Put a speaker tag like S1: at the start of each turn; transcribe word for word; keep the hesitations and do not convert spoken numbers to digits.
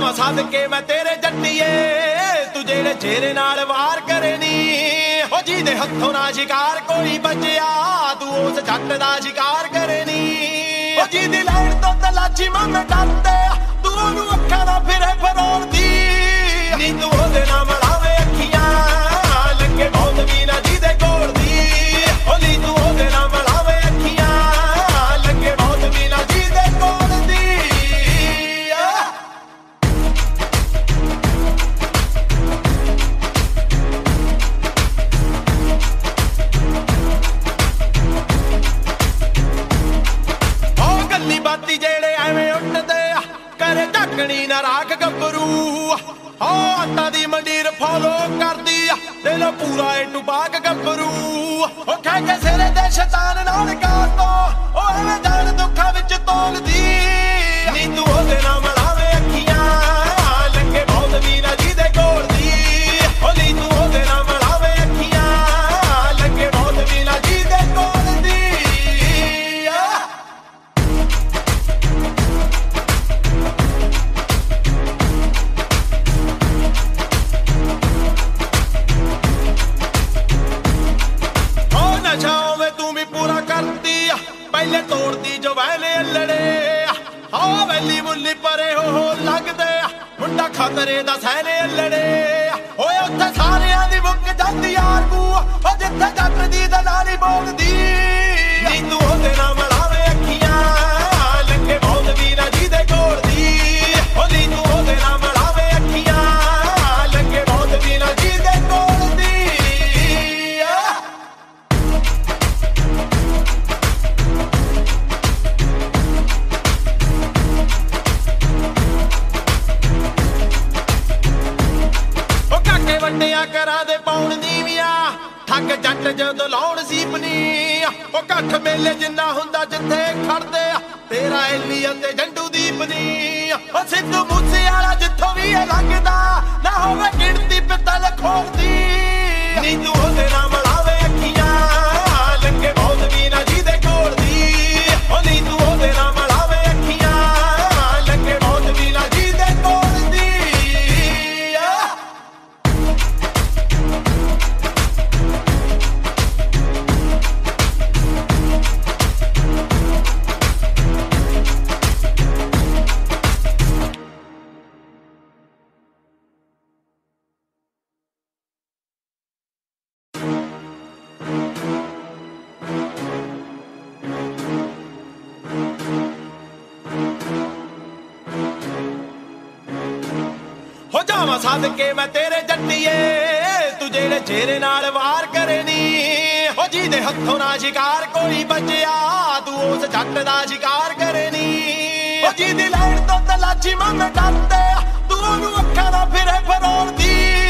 S1: जावा सदके मैं तेरे जट्टिए तू जेड़े चेहरे नाल वार करे नी हो जी दे हथों ना शिकार कोई बचया तू उस जट दा शिकार करे नी हो जी दी लाइन तो तलाची मैं डरते तू ओनू अखां दा फिरे फरोलदी नी तू ओदे नाल मलावे अखियां लगे बहुत भी ना जी दे कोल दी ओ नी तू ओदे नाल मलावे अखियां लगे बहुत भी ना जी दे कोल दी बाती जेड़े एवें उठदे करे ढकनी ना राख गबरू हो आटा दी मंडीर फॉलो करदी दिल पूरा ए टुबाक गबरू ओ कह के सिरे दे शैतान नाल कार तो ओ एवें जान दुखां विच तोलदी नी तू ओदे नाल मलावे अखियां लगे बहुत भी ना जी दे कोल दी ओ नी तू ओदे नाल मलावे अखियां लगे बहुत भी ना जी दे कोल दी पहले तोड़ती जो वैले अल्लड़े हाँ वैली मुल्ली परे हो हो लगदे मुंडा खतरे दा सैने अल्लड़े ओए उत्थे सारियां दी मुक जांदी यार कू ओ जिथे जट दी दलाली बोलदी नी तू ओदे नाल मलावे अखियां लगे बहुत भी ना जी दे कोल दी ओ नी तू ओदे नाल मलावे अखियां लगे बहुत भी ना जी दे कोल दी ਵੱਡਿਆਂ ਕਰਾਂ ਦੇ ਪਾਉਣ ਨੀਵੀਆਂ ਠੱਗ ਜੱਟ ਜਦੋਂ ਲਾਉਣ ਸੀਪਨੀ ਉਹ ਕੱਖ ਮੇਲੇ ਜਿੰਨਾ ਹੁੰਦਾ ਜਿੱਥੇ ਖੜਦੇ ਤੇਰਾ ਐਲੀ ਅਤੇ ਜੰਡੂ ਦੀਪਨੀ ਉਹ ਸਿੱਧੂ ਮੂਸੇ ਵਾਲਾ ਜਿੱਥੋਂ ਵੀ ਇਹ ਲੰਘਦਾ ਨਾ ਹੋਵੇ ਗਿਣਤੀ ਪਿੱਤਲ ਖੋਲਦੀ ਨੀ ਤੂੰ ਉਹਦੇ ਨਾਲ ਮਲਾਵੇ ਅੱਖੀਆਂ ਲੱਗੇ ਬਹੁਤ ਵੀ ਨਾ ਜੀ ਦੇ ਕੋਲ ਦੀ ਉਹ ਨੀ ਤੂੰ ਉਹਦੇ ਨਾਲ ਮਲਾਵੇ ਅੱਖੀਆਂ ਲੱਗੇ ਬਹੁਤ ਵੀ ਨਾ ਜੀ ਦੇ ਕੋਲ ਦੀ जावा सदके मैं तेरे जट्टिए तू जेड़े चेहरे नाल वार करे नी हो जी दे हथों ना शिकार कोई बचया तू उस जट दा शिकार करे नी हो जी दी लाइन तो तलाची मैं डरते तू ओनू अखां दा फिरे फरोलदी